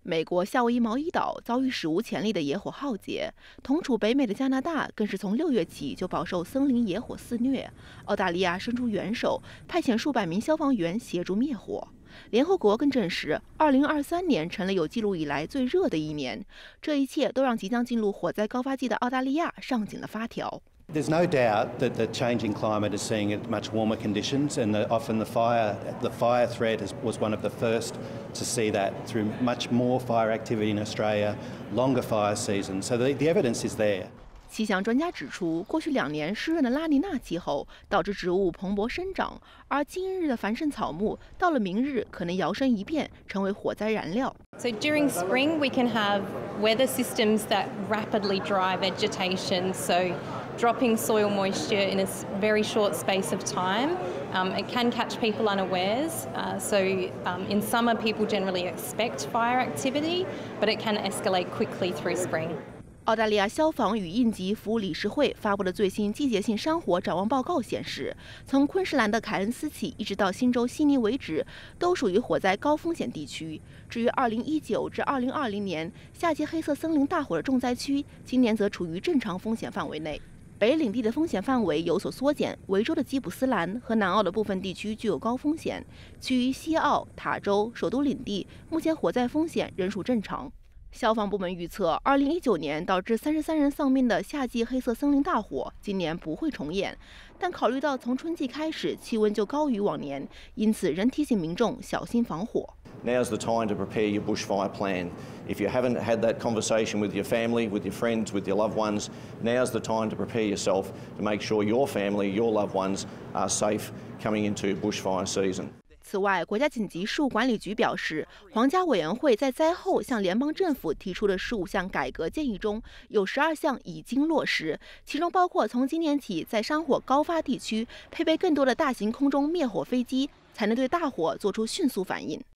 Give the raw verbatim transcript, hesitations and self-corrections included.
美国夏威夷毛伊岛遭遇史无前例的野火浩劫，同处北美的加拿大更是从六月起就饱受森林野火肆虐。澳大利亚伸出援手，派遣数百名消防员协助灭火。联合国更证实，二零二三年成了有记录以来最热的一年。这一切都让即将进入火灾高发季的澳大利亚上紧了发条。 There's no doubt that the changing climate is seeing much warmer conditions, and the, often the fire, the fire threat is, was one of the first to see that through much more fire activity in Australia, longer fire seasons. So the, the evidence is there. 气象专家指出，过去两年湿润的拉尼娜气候导致植物蓬勃生长，而今日的繁盛草木到了明日可能摇身一变成为火灾燃料。 So during spring, we can have weather systems that rapidly dry vegetation. So dropping soil moisture in a very short space of time. Um, it can catch people unawares. Uh, so um, in summer, people generally expect fire activity, but it can escalate quickly through spring. 澳大利亚消防与应急服务理事会发布的最新季节性山火展望报告显示，从昆士兰的凯恩斯起，一直到新州悉尼为止，都属于火灾高风险地区。至于二零一九至二零二零年夏季黑色森林大火的重灾区，今年则处于正常风险范围内。北领地的风险范围有所缩减，维州的吉普斯兰和南澳的部分地区具有高风险，其余西澳、塔州、首都领地目前火灾风险仍属正常。 消防部门预测，二零一九年导致三十三人丧命的夏季黑色森林大火，今年不会重演。但考虑到从春季开始气温就高于往年，因此仍提醒民众小心防火。 Now's the time to prepare your bushfire plan. If you haven't had that conversation with your family, with your friends, with your loved ones, now's the time to prepare yourself to make sure your family, your loved ones are safe coming into bushfire season. 此外，国家紧急事务管理局表示，皇家委员会在灾后向联邦政府提出的十五项改革建议中，有十二项已经落实，其中包括从今年起在山火高发地区配备更多的大型空中灭火飞机，才能对大火做出迅速反应。